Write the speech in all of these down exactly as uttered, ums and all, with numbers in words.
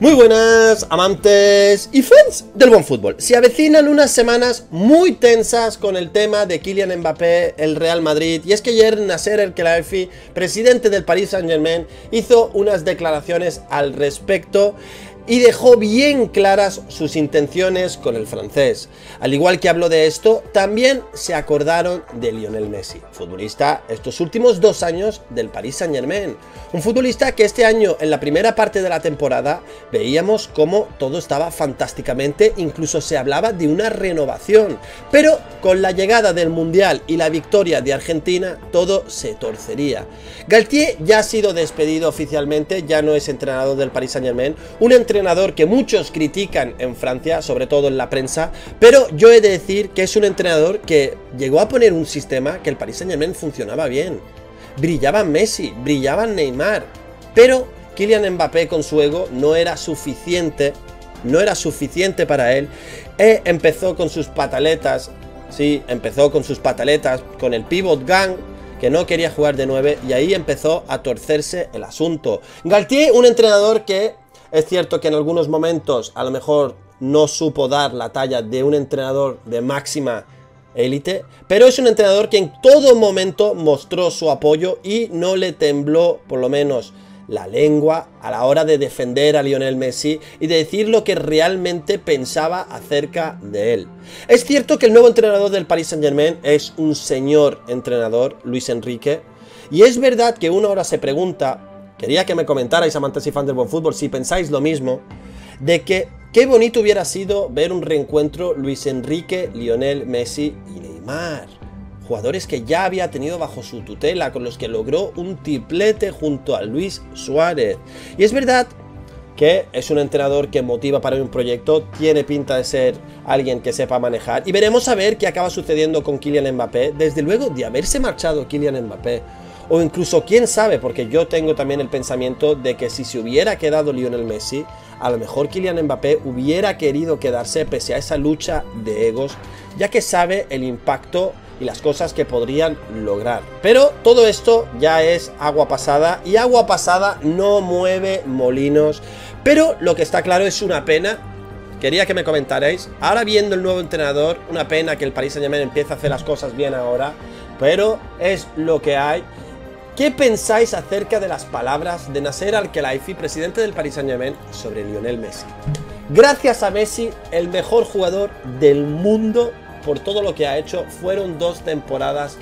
Muy buenas, amantes y fans del buen fútbol. Se avecinan unas semanas muy tensas con el tema de Kylian Mbappé, el Real Madrid. Y es que ayer Nasser El-Khelaifi, presidente del Paris Saint-Germain, hizo unas declaraciones al respecto y dejó bien claras sus intenciones con el francés. Al igual que habló de esto, también se acordaron de Lionel Messi, futbolista estos últimos dos años del Paris Saint-Germain. Un futbolista que este año, en la primera parte de la temporada, veíamos como todo estaba fantásticamente, incluso se hablaba de una renovación. Pero con la llegada del Mundial y la victoria de Argentina, todo se torcería. Galtier ya ha sido despedido oficialmente, ya no es entrenador del Paris Saint-Germain, un entrenador que muchos critican en Francia, sobre todo en la prensa, pero yo he de decir que es un entrenador que llegó a poner un sistema que el Paris Saint-Germain funcionaba bien. Brillaba Messi, brillaba Neymar, pero Kylian Mbappé con su ego no era suficiente, no era suficiente para él. E empezó con sus pataletas, sí, empezó con sus pataletas, con el pivot gang, que no quería jugar de nueve, y ahí empezó a torcerse el asunto. Galtier, un entrenador que es cierto que en algunos momentos a lo mejor no supo dar la talla de un entrenador de máxima élite, pero es un entrenador que en todo momento mostró su apoyo y no le tembló, por lo menos, la lengua a la hora de defender a Lionel Messi y de decir lo que realmente pensaba acerca de él. Es cierto que el nuevo entrenador del Paris Saint-Germain es un señor entrenador, Luis Enrique, y es verdad que uno ahora se pregunta, quería que me comentarais, amantes y fans del buen fútbol, si pensáis lo mismo, de que qué bonito hubiera sido ver un reencuentro Luis Enrique, Lionel Messi y Neymar. Jugadores que ya había tenido bajo su tutela, con los que logró un triplete junto a Luis Suárez. Y es verdad que es un entrenador que motiva para un proyecto, tiene pinta de ser alguien que sepa manejar. Y veremos a ver qué acaba sucediendo con Kylian Mbappé, desde luego de haberse marchado Kylian Mbappé. O incluso, quién sabe, porque yo tengo también el pensamiento de que si se hubiera quedado Lionel Messi, a lo mejor Kylian Mbappé hubiera querido quedarse pese a esa lucha de egos, ya que sabe el impacto y las cosas que podrían lograr. Pero todo esto ya es agua pasada, y agua pasada no mueve molinos. Pero lo que está claro es una pena. Quería que me comentarais, ahora viendo el nuevo entrenador, una pena que el Paris Saint-Germain empiece a hacer las cosas bien ahora, pero es lo que hay. ¿Qué pensáis acerca de las palabras de Nasser El-Khelaifi, presidente del Paris Saint-Germain, sobre Lionel Messi? Gracias a Messi, el mejor jugador del mundo por todo lo que ha hecho, fueron dos temporadas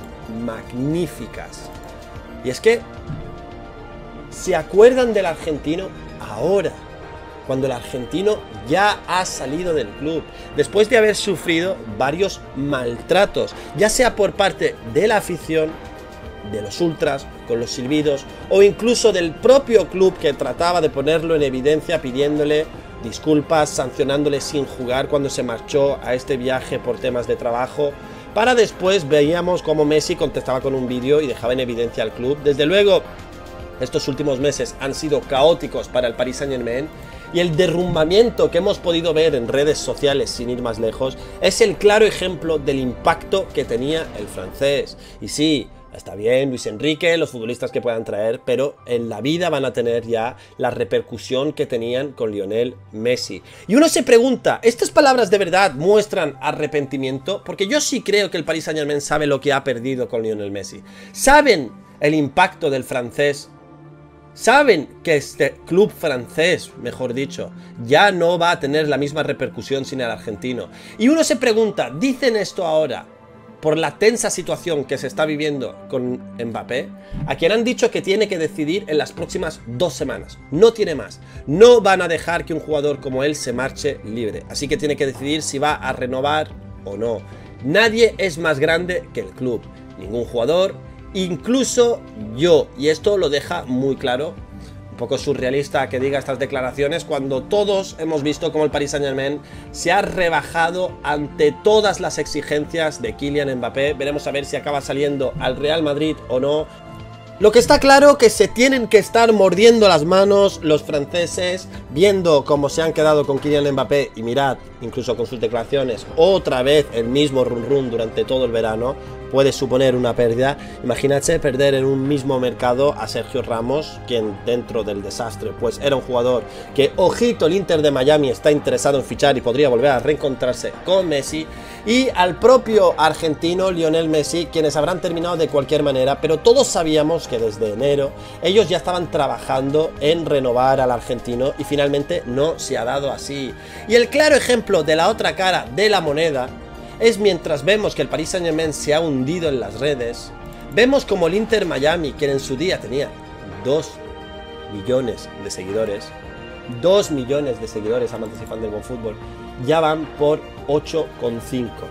magníficas. Y es que, ¿se acuerdan del argentino ahora? Cuando el argentino ya ha salido del club, después de haber sufrido varios maltratos, ya sea por parte de la afición, de los ultras, con los silbidos, o incluso del propio club que trataba de ponerlo en evidencia pidiéndole disculpas, sancionándole sin jugar cuando se marchó a este viaje por temas de trabajo, para después veíamos cómo Messi contestaba con un vídeo y dejaba en evidencia al club. Desde luego, estos últimos meses han sido caóticos para el Paris Saint-Germain, y el derrumbamiento que hemos podido ver en redes sociales, sin ir más lejos, es el claro ejemplo del impacto que tenía el francés. Y sí, está bien Luis Enrique, los futbolistas que puedan traer, pero en la vida van a tener ya la repercusión que tenían con Lionel Messi. Y uno se pregunta, ¿estas palabras de verdad muestran arrepentimiento? Porque yo sí creo que el Paris Saint-Germain sabe lo que ha perdido con Lionel Messi. ¿Saben el impacto del francés? Saben que este club francés, mejor dicho, ya no va a tener la misma repercusión sin el argentino. Y uno se pregunta, ¿dicen esto ahora por la tensa situación que se está viviendo con Mbappé, a quien han dicho que tiene que decidir en las próximas dos semanas? No tiene más. No van a dejar que un jugador como él se marche libre. Así que tiene que decidir si va a renovar o no. Nadie es más grande que el club. Ningún jugador, incluso yo. Y esto lo deja muy claro. Un poco surrealista que diga estas declaraciones cuando todos hemos visto cómo el Paris Saint-Germain se ha rebajado ante todas las exigencias de Kylian Mbappé. Veremos a ver si acaba saliendo al Real Madrid o no. Lo que está claro que se tienen que estar mordiendo las manos los franceses, viendo cómo se han quedado con Kylian Mbappé, y mirad, incluso con sus declaraciones, otra vez el mismo run run durante todo el verano, puede suponer una pérdida. Imagínate perder en un mismo mercado a Sergio Ramos, quien dentro del desastre pues era un jugador que, ojito, el Inter de Miami está interesado en fichar y podría volver a reencontrarse con Messi, y al propio argentino Lionel Messi, quienes habrán terminado de cualquier manera, pero todos sabíamos que desde enero ellos ya estaban trabajando en renovar al argentino y finalmente no se ha dado así. Y el claro ejemplo de la otra cara de la moneda es mientras vemos que el Paris Saint-Germain se ha hundido en las redes, vemos como el Inter Miami, quien en su día tenía dos millones de seguidores, dos millones de seguidores amantes y fan del buen fútbol, ya van por ocho coma cinco.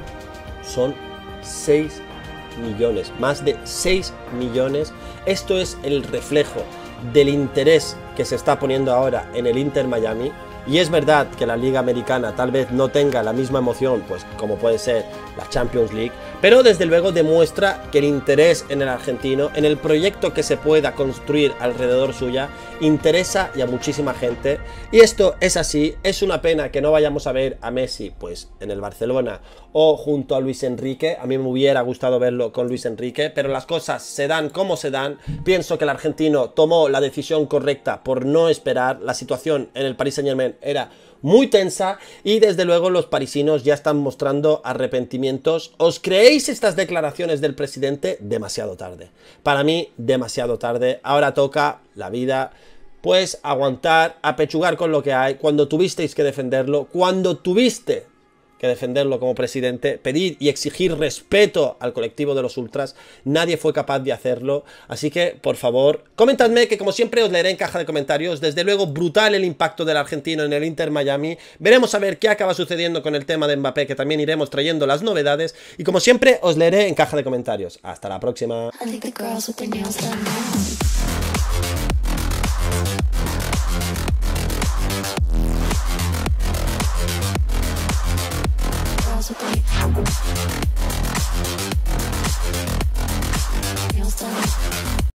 Son seis millones, más de seis millones. Esto es el reflejo del interés que se está poniendo ahora en el Inter Miami. Y es verdad que la Liga Americana tal vez no tenga la misma emoción, pues como puede ser la Champions League, pero desde luego demuestra que el interés en el argentino, en el proyecto que se pueda construir alrededor suya, interesa y a muchísima gente. Y esto es así. Es una pena que no vayamos a ver a Messi pues en el Barcelona o junto a Luis Enrique. A mí me hubiera gustado verlo con Luis Enrique, pero las cosas se dan como se dan. Pienso que el argentino tomó la decisión correcta por no esperar. La situación en el Paris Saint-Germain era muy tensa y desde luego los parisinos ya están mostrando arrepentimientos. ¿Os creéis estas declaraciones del presidente? Demasiado tarde. Para mí, demasiado tarde. Ahora toca la vida, pues aguantar, apechugar con lo que hay. Cuando tuvisteis que defenderlo, cuando tuviste que defenderlo como presidente, pedir y exigir respeto al colectivo de los ultras, nadie fue capaz de hacerlo. Así que, por favor, comentadme, que como siempre os leeré en caja de comentarios. Desde luego, brutal el impacto del argentino en el Inter Miami. Veremos a ver qué acaba sucediendo con el tema de Mbappé, que también iremos trayendo las novedades. Y como siempre, os leeré en caja de comentarios. Hasta la próxima. Possibly.